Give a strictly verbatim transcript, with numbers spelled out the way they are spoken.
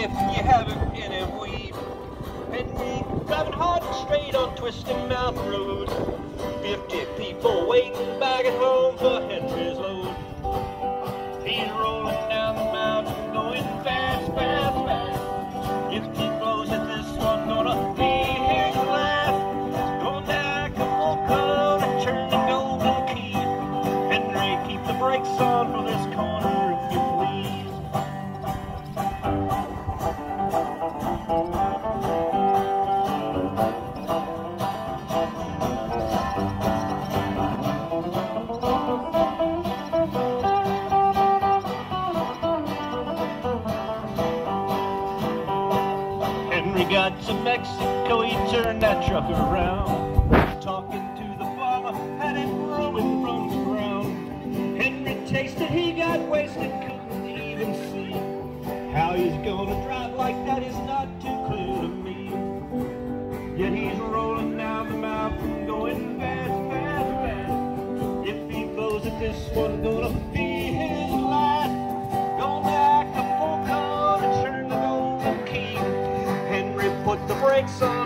if you haven't any weed. Henry driving hard and straight on Twisting Mountain Road. Fifty people waiting back at home for Henry's load. He's rolling down the mountain, going fast, fast, fast. If he blows at this one, gonna be his last. Going down Acapulco to turn the Golden Key. Henry, keep the brakes on for this corner if you please. Henry got to Mexico, he turned that truck around. Talking to the farmer, had it growing from the ground. Henry tasted, he got wasted, couldn't even see. How he's gonna drive like that is not too clear to me. Yet he's rolling down the mountain, going fast, fast, fast. If he blows at this one, gonna be his last. Going to Acapulco to turn the Golden Key. Henry put the brakes on.